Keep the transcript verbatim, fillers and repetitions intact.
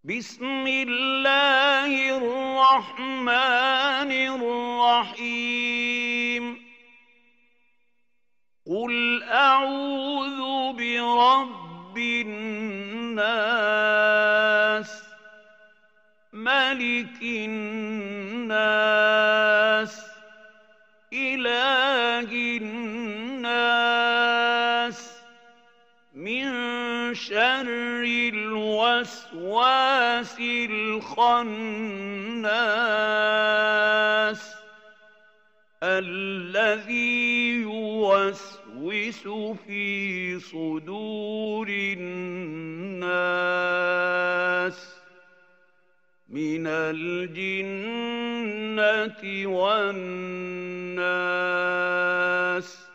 بسم الله الرحمن الرحيم قل أعوذ برب الناس ملك الناس إله الناس من شر الوسواس الخناس الذي يوسوس في صدور الناس من الجنة والناس